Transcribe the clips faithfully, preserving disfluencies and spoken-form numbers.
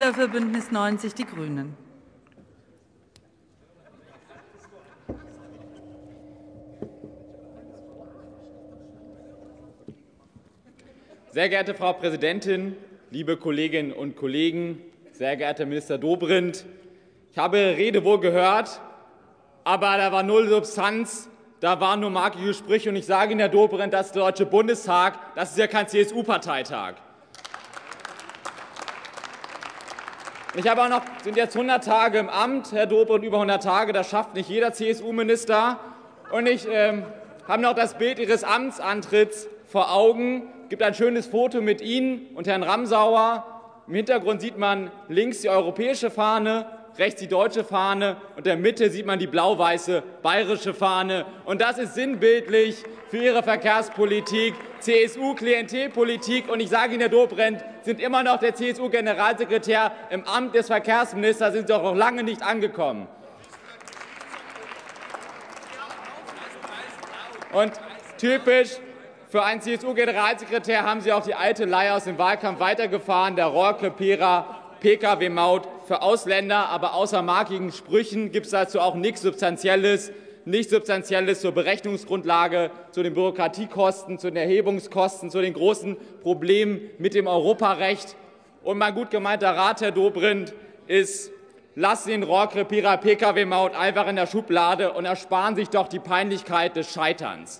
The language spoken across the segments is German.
Für Bündnis neunzig Die Grünen. Sehr geehrte Frau Präsidentin, liebe Kolleginnen und Kollegen, sehr geehrter Minister Dobrindt, ich habe Ihre Rede wohl gehört, aber da war null Substanz, da waren nur markige Sprüche. Und ich sage Ihnen, Herr Dobrindt, das ist der Deutsche Bundestag, das ist ja kein C S U-Parteitag. Ich habe auch noch, sind jetzt hundert Tage im Amt, Herr Dobrindt, über hundert Tage, das schafft nicht jeder C S U-Minister. Und ich ähm, habe noch das Bild Ihres Amtsantritts vor Augen. Es gibt ein schönes Foto mit Ihnen und Herrn Ramsauer. Im Hintergrund sieht man links die europäische Fahne, rechts die deutsche Fahne und in der Mitte sieht man die blau-weiße bayerische Fahne. Und das ist sinnbildlich für Ihre Verkehrspolitik, C S U-Klientelpolitik. Und ich sage Ihnen, Herr Dobrindt, sind immer noch der C S U-Generalsekretär im Amt des Verkehrsministers, sind Sie doch noch lange nicht angekommen. Und typisch für einen C S U-Generalsekretär haben Sie auch die alte Leier aus dem Wahlkampf weitergefahren, der Rohrkrepierer-P K W-Maut für Ausländer. Aber außer markigen Sprüchen gibt es dazu auch nichts Substanzielles, nichts Substanzielles zur Berechnungsgrundlage, zu den Bürokratiekosten, zu den Erhebungskosten, zu den großen Problemen mit dem Europarecht. Und mein gut gemeinter Rat, Herr Dobrindt, ist, lassen Sie den Rohrkrepierer-P K W-Maut einfach in der Schublade und ersparen sich doch die Peinlichkeit des Scheiterns.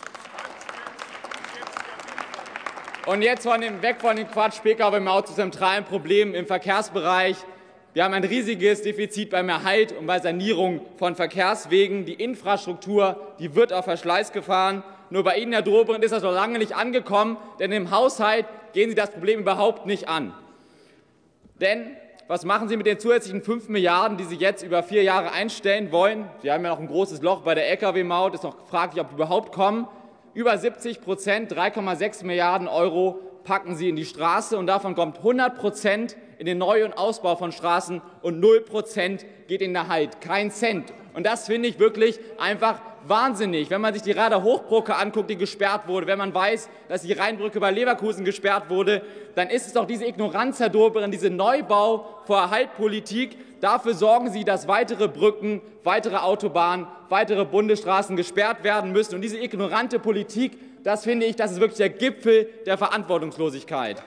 Und jetzt von dem, weg von dem Quatsch P K W-Maut zu zentralen Problemen im Verkehrsbereich. Wir haben ein riesiges Defizit beim Erhalt und bei Sanierung von Verkehrswegen. Die Infrastruktur, die wird auf Verschleiß gefahren. Nur bei Ihnen, Herr Dobrindt, ist das noch lange nicht angekommen, denn im Haushalt gehen Sie das Problem überhaupt nicht an. Denn was machen Sie mit den zusätzlichen fünf Milliarden, die Sie jetzt über vier Jahre einstellen wollen? Wir haben ja noch ein großes Loch bei der L K W-Maut, ist noch fraglich, ob die überhaupt kommen. Über siebzig Prozent, drei Komma sechs Milliarden Euro packen Sie in die Straße, und davon kommt hundert Prozent in den Neu- und Ausbau von Straßen und null Prozent geht in den Erhalt, kein Cent. Und das finde ich wirklich einfach wahnsinnig. Wenn man sich die Rader Hochbrücke anguckt, die gesperrt wurde, wenn man weiß, dass die Rheinbrücke bei Leverkusen gesperrt wurde, dann ist es doch diese Ignoranz, Herr Dobrindt, diese Neubau vor Erhalt-Politik. Dafür sorgen Sie, dass weitere Brücken, weitere Autobahnen, weitere Bundesstraßen gesperrt werden müssen. Und diese ignorante Politik, das finde ich, das ist wirklich der Gipfel der Verantwortungslosigkeit.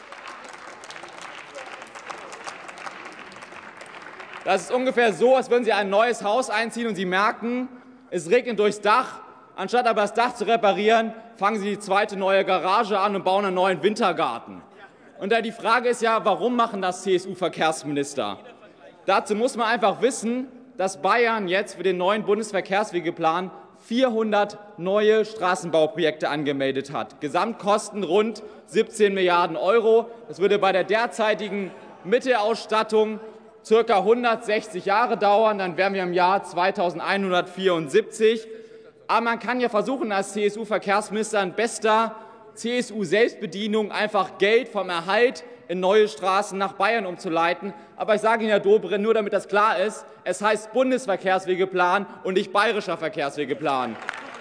Das ist ungefähr so, als würden Sie ein neues Haus einziehen und Sie merken, es regnet durchs Dach. Anstatt aber das Dach zu reparieren, fangen Sie die zweite neue Garage an und bauen einen neuen Wintergarten. Und da die Frage ist ja, warum machen das C S U-Verkehrsminister? Dazu muss man einfach wissen, dass Bayern jetzt für den neuen Bundesverkehrswegeplan vierhundert neue Straßenbauprojekte angemeldet hat. Gesamtkosten rund siebzehn Milliarden Euro. Das würde bei der derzeitigen Mittelausstattung circa hundertsechzig Jahre dauern, dann wären wir im Jahr zweitausendeinhundertvierundsiebzig. Aber man kann ja versuchen, als C S U-Verkehrsminister in bester C S U-Selbstbedienung einfach Geld vom Erhalt in neue Straßen nach Bayern umzuleiten. Aber ich sage Ihnen, Herr Dobrindt, nur damit das klar ist, es heißt Bundesverkehrswegeplan und nicht bayerischer Verkehrswegeplan.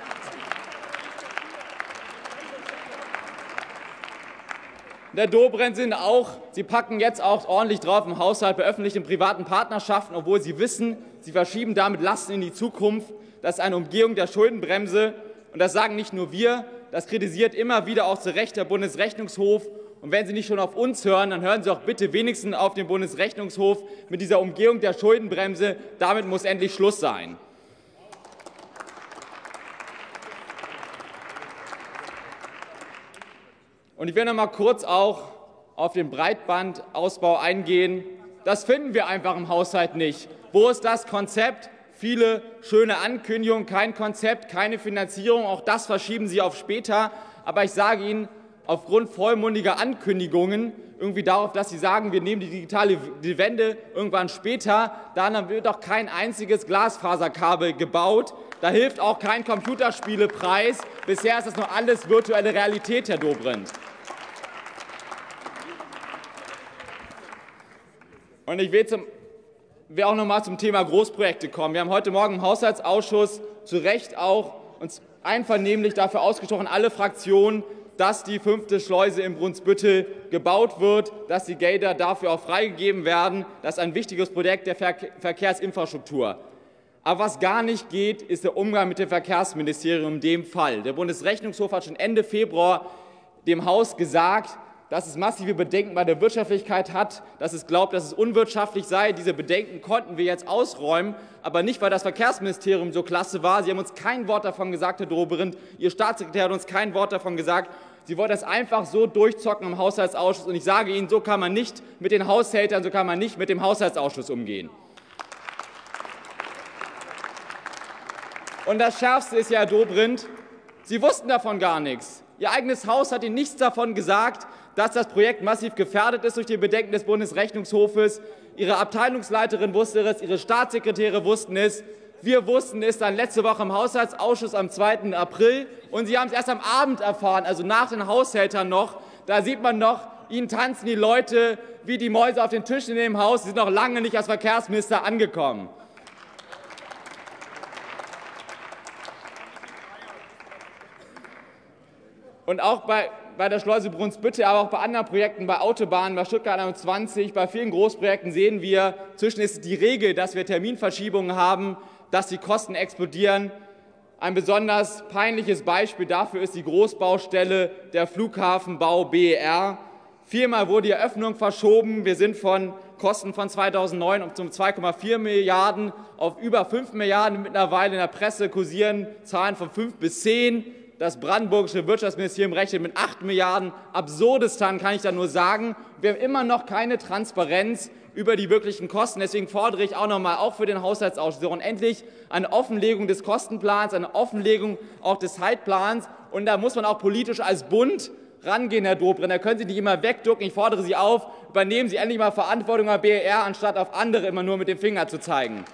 Der Dobrindt sind auch, Sie packen jetzt auch ordentlich drauf im Haushalt bei öffentlichen und privaten Partnerschaften, obwohl Sie wissen, Sie verschieben damit Lasten in die Zukunft. Das ist eine Umgehung der Schuldenbremse. Und das sagen nicht nur wir, das kritisiert immer wieder auch zu Recht der Bundesrechnungshof. Und wenn Sie nicht schon auf uns hören, dann hören Sie auch bitte wenigstens auf den Bundesrechnungshof mit dieser Umgehung der Schuldenbremse. Damit muss endlich Schluss sein. Und ich will noch mal kurz auch auf den Breitbandausbau eingehen. Das finden wir einfach im Haushalt nicht. Wo ist das Konzept? Viele schöne Ankündigungen, kein Konzept, keine Finanzierung. Auch das verschieben Sie auf später. Aber ich sage Ihnen, aufgrund vollmundiger Ankündigungen, irgendwie darauf, dass Sie sagen, wir nehmen die digitale Wende irgendwann später, dann wird doch kein einziges Glasfaserkabel gebaut. Da hilft auch kein Computerspielepreis. Bisher ist das noch alles virtuelle Realität, Herr Dobrindt. Und ich will, zum, will auch noch mal zum Thema Großprojekte kommen. Wir haben heute Morgen im Haushaltsausschuss zu Recht auch uns einvernehmlich dafür ausgesprochen, alle Fraktionen, dass die fünfte Schleuse in Brunsbüttel gebaut wird, dass die Gelder dafür auch freigegeben werden. Das ist ein wichtiges Projekt der Verkehrsinfrastruktur. Aber was gar nicht geht, ist der Umgang mit dem Verkehrsministerium in dem Fall. Der Bundesrechnungshof hat schon Ende Februar dem Haus gesagt, dass es massive Bedenken bei der Wirtschaftlichkeit hat, dass es glaubt, dass es unwirtschaftlich sei. Diese Bedenken konnten wir jetzt ausräumen, aber nicht, weil das Verkehrsministerium so klasse war. Sie haben uns kein Wort davon gesagt, Herr Dobrindt. Ihr Staatssekretär hat uns kein Wort davon gesagt. Sie wollen das einfach so durchzocken im Haushaltsausschuss. Und ich sage Ihnen, so kann man nicht mit den Haushältern, so kann man nicht mit dem Haushaltsausschuss umgehen. Und das Schärfste ist ja, Herr Dobrindt, Sie wussten davon gar nichts. Ihr eigenes Haus hat Ihnen nichts davon gesagt, dass das Projekt massiv gefährdet ist durch die Bedenken des Bundesrechnungshofes. Ihre Abteilungsleiterin wusste es, Ihre Staatssekretäre wussten es. Wir wussten es dann letzte Woche im Haushaltsausschuss am zweiten April. Und Sie haben es erst am Abend erfahren, also nach den Haushältern noch. Da sieht man noch, Ihnen tanzen die Leute wie die Mäuse auf den Tischen in dem Haus. Sie sind noch lange nicht als Verkehrsminister angekommen. Und auch bei, bei der Schleuse Brunsbüttel, aber auch bei anderen Projekten, bei Autobahnen, bei Stuttgart einundzwanzig, bei vielen Großprojekten sehen wir, inzwischen ist die Regel, dass wir Terminverschiebungen haben, dass die Kosten explodieren. Ein besonders peinliches Beispiel dafür ist die Großbaustelle der Flughafenbau B E R. Viermal wurde die Eröffnung verschoben. Wir sind von Kosten von zweitausendneun um zwei Komma vier Milliarden auf über fünf Milliarden. Mittlerweile in der Presse kursieren Zahlen von fünf bis zehn. Das brandenburgische Wirtschaftsministerium rechnet mit acht Milliarden. Absurdistan kann ich da nur sagen. Wir haben immer noch keine Transparenz über die wirklichen Kosten. Deswegen fordere ich auch noch mal, auch für den Haushaltsausschuss, und endlich eine Offenlegung des Kostenplans, eine Offenlegung auch des Zeitplans. Und da muss man auch politisch als Bund rangehen, Herr Dobrindt. Da können Sie nicht immer wegducken. Ich fordere Sie auf, übernehmen Sie endlich mal Verantwortung bei B E R, anstatt auf andere immer nur mit dem Finger zu zeigen.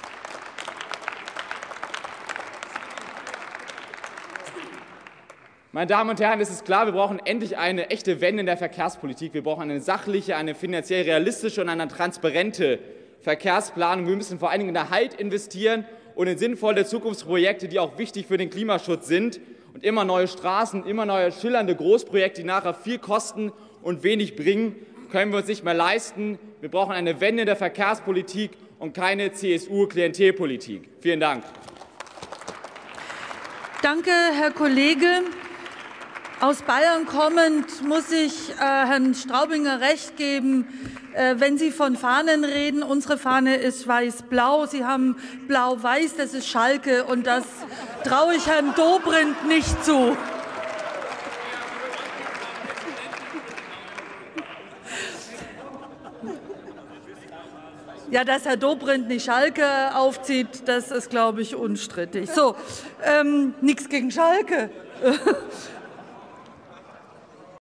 Meine Damen und Herren, es ist klar, wir brauchen endlich eine echte Wende in der Verkehrspolitik. Wir brauchen eine sachliche, eine finanziell realistische und eine transparente Verkehrsplanung. Wir müssen vor allen Dingen in Erhalt investieren und in sinnvolle Zukunftsprojekte, die auch wichtig für den Klimaschutz sind. Und immer neue Straßen, immer neue schillernde Großprojekte, die nachher viel kosten und wenig bringen, können wir uns nicht mehr leisten. Wir brauchen eine Wende in der Verkehrspolitik und keine C S U-Klientelpolitik. Vielen Dank. Danke, Herr Kollege. Aus Bayern kommend muss ich äh, Herrn Straubinger recht geben, äh, wenn Sie von Fahnen reden. Unsere Fahne ist weiß-blau, Sie haben blau-weiß, das ist Schalke, und das traue ich Herrn Dobrindt nicht zu. Ja, dass Herr Dobrindt nicht Schalke aufzieht, das ist, glaube ich, unstrittig. So, ähm, nichts gegen Schalke.